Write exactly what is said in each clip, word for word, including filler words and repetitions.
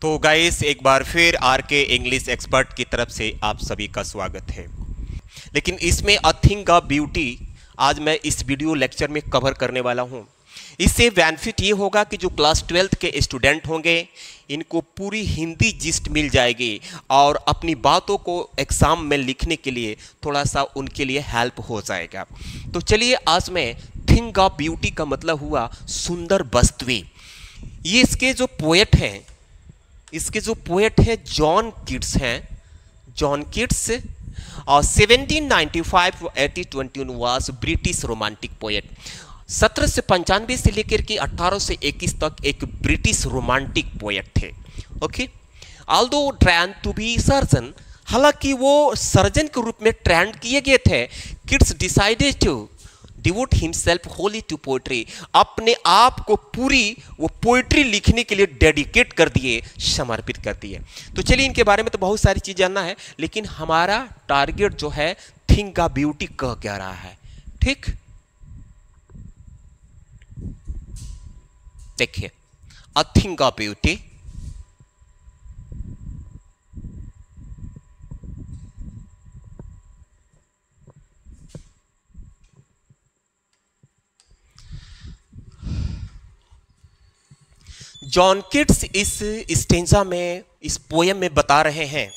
तो गाइस एक बार फिर आर के इंग्लिश एक्सपर्ट की तरफ से आप सभी का स्वागत है। लेकिन इसमें अ थिंग ऑफ ब्यूटी आज मैं इस वीडियो लेक्चर में कवर करने वाला हूँ। इससे बेनिफिट ये होगा कि जो क्लास ट्वेल्थ के स्टूडेंट होंगे इनको पूरी हिंदी जिस्ट मिल जाएगी और अपनी बातों को एग्ज़ाम में लिखने के लिए थोड़ा सा उनके लिए हेल्प हो जाएगा। तो चलिए आज मैं थिंग ऑफ ब्यूटी का मतलब हुआ सुंदर वस्तुएं। ये इसके जो पोएट हैं इसके जो पोएट हैं जॉन कीट्स हैं। जॉन कीट्स और seventeen ninety five to eighteen twenty one was British romantic poet. सत्रह से पंचानवे से लेकर के अठारह से इक्कीस तक एक ब्रिटिश रोमांटिक पोएट थे। Okay, although trained to be surgeon, हालांकि वो सर्जन के रूप में ट्रेंड किए गए थे, Keats decided to devote himself wholly to poetry. अपने आप को पूरी वो पोएट्री लिखने के लिए डेडिकेट कर दिए, समर्पित कर दिए। तो चलिए इनके बारे में तो बहुत सारी चीज़ जानना है, लेकिन हमारा टारगेट जो है थिंग ऑफ ब्यूटी कह क्या रहा है। ठीक, देखिए a thing of beauty John Keats इस स्टेंजा में इस पोयम में बता रहे हैं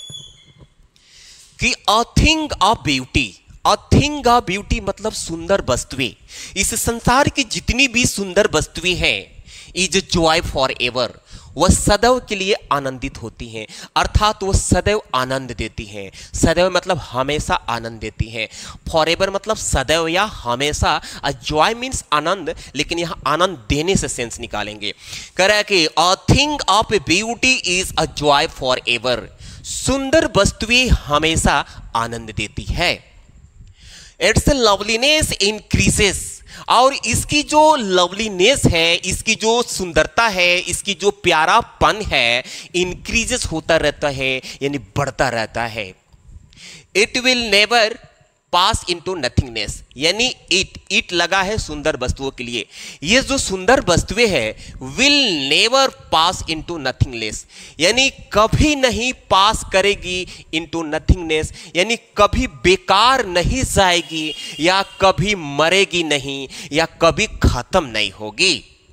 कि a thing of beauty, a thing of beauty मतलब सुंदर वस्तुएं। इस संसार की जितनी भी सुंदर वस्तुएं हैं इज जॉय फॉर एवर, वह सदैव के लिए आनंदित होती हैं, अर्थात वह सदैव आनंद देती हैं। सदैव मतलब हमेशा आनंद देती हैं, फॉर एवर मतलब सदैव या हमेशा। अ जॉय मीन्स आनंद, लेकिन यहाँ आनंद देने से सेंस निकालेंगे। कह रहा है कि a thing of beauty is a joy for ever, सुंदर वस्तुएं हमेशा आनंद देती है। इट्स लवलीनेस इंक्रीजेस, और इसकी जो लवलीनेस है, इसकी जो सुंदरता है, इसकी जो प्यारापन है, इंक्रीजेस होता रहता है, यानी बढ़ता रहता है। It will never pass into nothingness, यानी इट इट लगा है सुंदर वस्तुओं के लिए। ये जो सुंदर वस्तुएं है will never pass into nothingness, यानी कभी नहीं पास करेगी इनटू नथिंगनेस, यानी कभी बेकार नहीं जाएगी, या कभी मरेगी नहीं, या कभी खत्म नहीं होगी।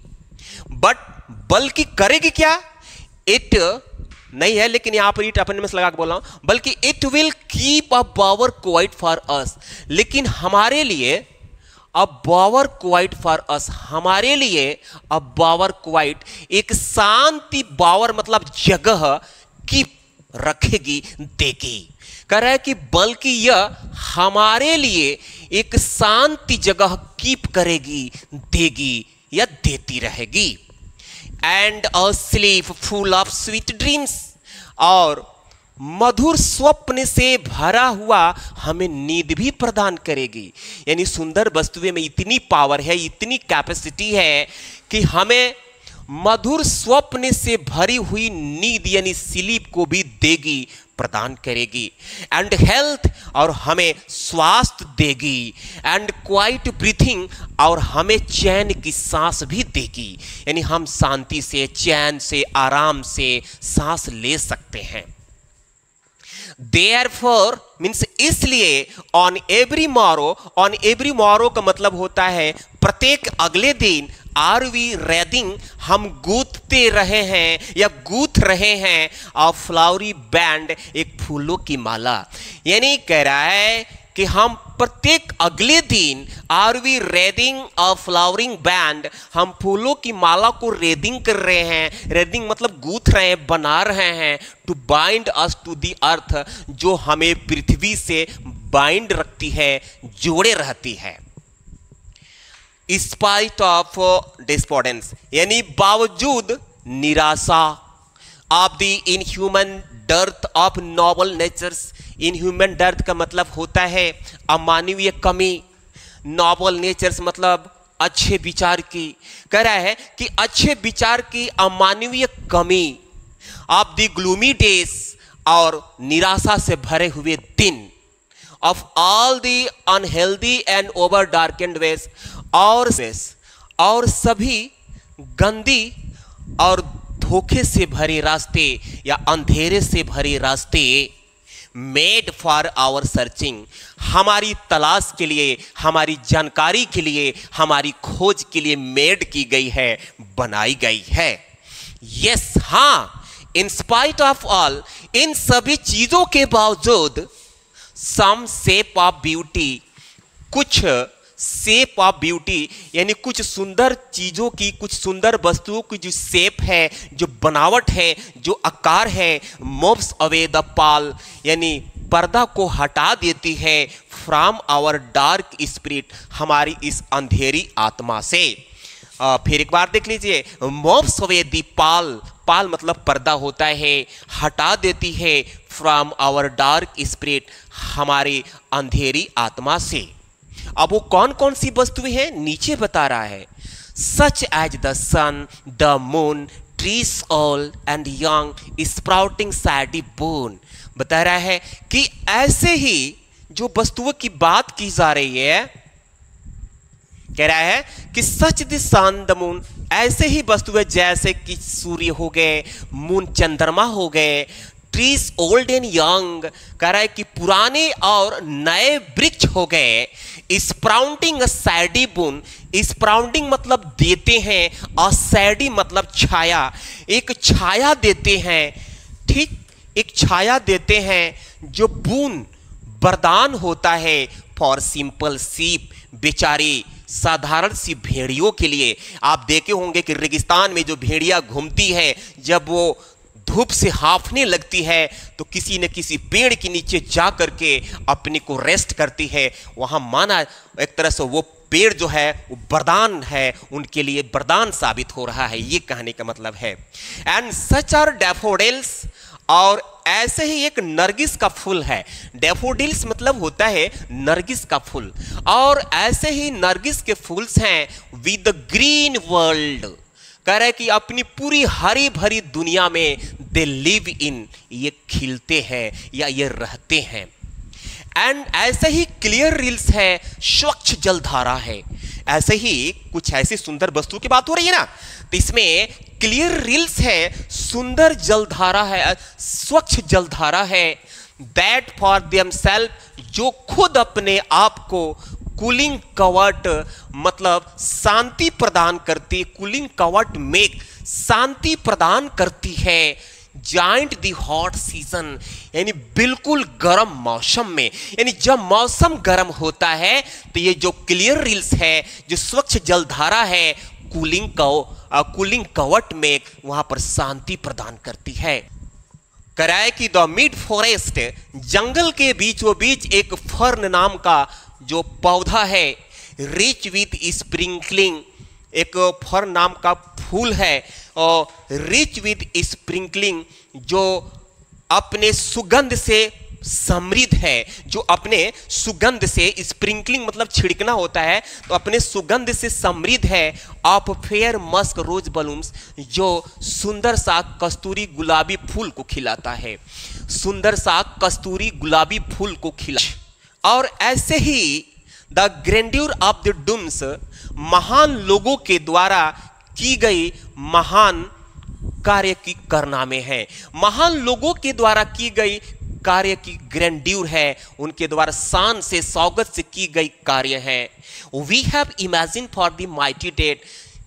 बट बल्कि करेगी क्या, इट नहीं है, लेकिन यहां पर इट अपने में से लगा के बोल रहा हूं, बल्कि it will keep a power quiet for us, लेकिन हमारे लिए a power quiet for us, हमारे लिए अ पावर क्वाइट एक शांति पावर मतलब जगह कीप रखेगी, देगी। कह रहा है कि बल्कि यह हमारे लिए एक शांति जगह कीप करेगी, देगी या देती रहेगी। And a sleep full of sweet dreams, और मधुर स्वप्न से भरा हुआ हमें नींद भी प्रदान करेगी। यानी सुंदर वस्तुएं में इतनी पावर है, इतनी कैपेसिटी है कि हमें मधुर स्वप्न से भरी हुई नींद यानी स्लीप को भी देगी, प्रदान करेगी। एंड हेल्थ, और हमें स्वास्थ्य देगी। एंड क्वाइट ब्रीथिंग, और हमें चैन की सांस भी देगी, यानी हम शांति से, चैन से, आराम से सांस ले सकते हैं। Therefore मीन्स इसलिए, on every morrow, on every morrow का मतलब होता है प्रत्येक अगले दिन, आर वी रेडिंग हम गूंथते रहे हैं या गूंथ रहे हैं, अ फ्लावरी बैंड एक फूलों की माला। यानी कह रहा है कि हम प्रत्येक अगले दिन are we reading a flowering band, हम फूलों की माला को रेडिंग कर रहे हैं। रेडिंग मतलब गूंथ रहे हैं, बना रहे हैं। To bind us to the earth, जो हमें पृथ्वी से बाइंड रखती है, जोड़े रहती है। स्पाइट ऑफ डिस्पोर्डेंस, यानी बावजूद निराशा, of the inhuman dearth of noble natures. Inhuman dearth का मतलब होता है अमानवीय कमी, नॉबल नेचर्स मतलब अच्छे विचार की। कह रहा है कि अच्छे विचार की अमानवीय कमी, ऑफ द ग्लूमी डेज, और निराशा से भरे हुए दिन, of all the unhealthy and over darkened ways, और और सभी गंदी और धोखे से भरे रास्ते या अंधेरे से भरे रास्ते मेड फॉर आवर सर्चिंग, हमारी तलाश के लिए, हमारी जानकारी के लिए, हमारी खोज के लिए मेड की गई है, बनाई गई है। यस, हाँ, इन स्पाइट ऑफ ऑल, इन सभी चीजों के बावजूद, सम शेप ऑफ ब्यूटी, कुछ शेप ऑफ ब्यूटी यानी कुछ सुंदर चीजों की, कुछ सुंदर वस्तुओं की जो शेप है, जो बनावट है, जो आकार है, मूव्स अवे द पाल यानी पर्दा को हटा देती है, फ्रॉम आवर डार्क स्पिरिट, हमारी इस अंधेरी आत्मा से। आ, फिर एक बार देख लीजिए, moves away the pall, pall मतलब पर्दा होता है, हटा देती है, फ्रॉम आवर डार्क स्पिरिट, हमारी अंधेरी आत्मा से। अब वो कौन कौन सी वस्तुएं हैं नीचे बता रहा है, such as the sun, the moon, trees old and young, sprouting shady boon. बता रहा है कि ऐसे ही जो वस्तुओं की बात की जा रही है, कह रहा है कि such the sun, the moon, ऐसे ही वस्तुएं जैसे कि सूर्य हो गए, मून चंद्रमा हो गए, ट्रीज ओल्ड एंड यंग, कह रहा है कि पुराने और नए वृक्ष हो गए, स्प्राउटिंग सैडी बुन, स्प्राउटिंग मतलब देते हैं और सैडी मतलब छाया, एक छाया देते हैं, ठीक, एक छाया देते हैं जो बून वरदान होता है फॉर सिंपल सीप, बेचारी साधारण सी भेड़ियों के लिए। आप देखे होंगे कि रेगिस्तान में जो भेड़िया घूमती है, जब वो धूप से हांफने लगती है तो किसी न किसी पेड़ के नीचे जा करके अपने को रेस्ट करती है। वहां माना एक तरह से वो पेड़ जो है वो वरदान है, उनके लिए वरदान साबित हो रहा है, ये कहने का मतलब है। एंड सच आर डैफोडिल्स, और ऐसे ही एक नरगिस का फूल है। डैफोडिल्स मतलब होता है नरगिस का फूल, और ऐसे ही नरगिस के फूल्स हैं विद द ग्रीन वर्ल्ड, कह रहे कि अपनी पूरी हरी भरी दुनिया में दे लिव इन, ये खिलते हैं या ये रहते हैं। एंड ऐसे ही क्लियर रिल्स है, स्वच्छ जलधारा है। ऐसे ही कुछ ऐसी सुंदर वस्तु की बात हो रही है ना, तो इसमें क्लियर रिल्स है, सुंदर जलधारा है, स्वच्छ जलधारा है, दैट फॉर देमसेल्फ, जो खुद अपने आप को कूलिंग कवट मतलब शांति प्रदान करती, कूलिंग कवट मेक शांति प्रदान करती है, जॉइंट द हॉट सीजन यानी बिल्कुल गर्म मौसम में, यानी जब मौसम गर्म होता है तो ये जो क्लियर रिल्स है, जो स्वच्छ जलधारा है, कूलिंग कव कूलिंग कवट में वहां पर शांति प्रदान करती है। कराए कि द मिड फॉरेस्ट, जंगल के बीचों बीच एक फर्न नाम का जो पौधा है, रिच विथ स्प्रिंकलिंग, एक फर्न नाम का फूल है, और रिच विथ स्प्रिंकलिंग, जो अपने सुगंध से समृद्ध है, जो अपने सुगंध से, स्प्रिंकलिंग मतलब छिड़कना होता है, तो अपने सुगंध से समृद्ध है, of fair musk rose blooms, जो सुंदर सा कस्तूरी गुलाबी फूल को खिलाता है, सुंदर सा कस्तूरी गुलाबी फूल को खिला। और ऐसे ही the grandeur of the dooms, महान लोगों के द्वारा की गई महान कार्य की करनामे है, महान लोगों के द्वारा की गई कार्य की ग्रैंड्यूर है, उनके द्वारा शान से स्वागत से की गई कार्य है। We have imagined for the mighty dead,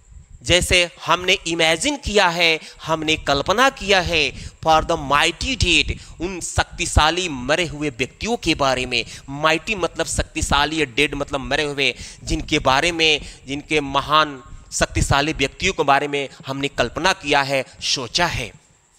जैसे हमने इमेजिन किया है, हमने कल्पना किया है, फॉर द माइटी डेड, उन शक्तिशाली मरे हुए व्यक्तियों के बारे में। माइटी मतलब शक्तिशाली, डेड मतलब मरे हुए, जिनके बारे में, जिनके महान शक्तिशाली व्यक्तियों के बारे में हमने कल्पना किया है, सोचा है।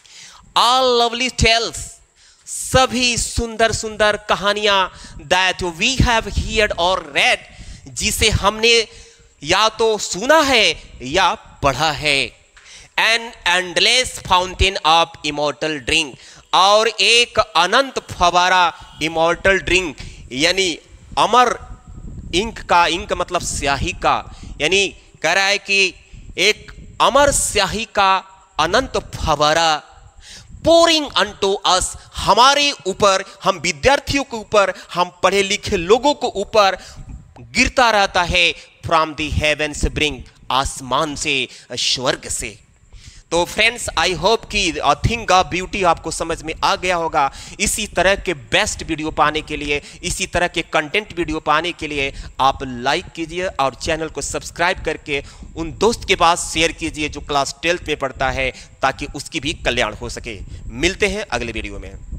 ऑल लवली टेल्स, सभी सुंदर सुंदर कहानियां, दैट वी हैव हियर्ड और रेड, जिसे हमने या तो सुना है या पढ़ा है। An endless fountain of immortal drink, और एक अनंत फवारा इमॉर्टल ड्रिंक, यानी अमर इंक का, इंक मतलब स्याही का, यानी कह रहा है कि एक अमर स्याही का अनंत फवारा, पोरिंग अनटू अस, हमारे ऊपर, हम विद्यार्थियों के ऊपर, हम पढ़े लिखे लोगों के ऊपर गिरता रहता है, फ्रॉम द हेवेंस ब्रिंग, आसमान से, स्वर्ग से। तो फ्रेंड्स, आई होप कि अ थिंग ऑफ ब्यूटी आपको समझ में आ गया होगा। इसी तरह के बेस्ट वीडियो पाने के लिए, इसी तरह के कंटेंट वीडियो पाने के लिए आप लाइक कीजिए और चैनल को सब्सक्राइब करके उन दोस्त के पास शेयर कीजिए जो क्लास ट्वेल्थ में पढ़ता है, ताकि उसकी भी कल्याण हो सके। मिलते हैं अगले वीडियो में।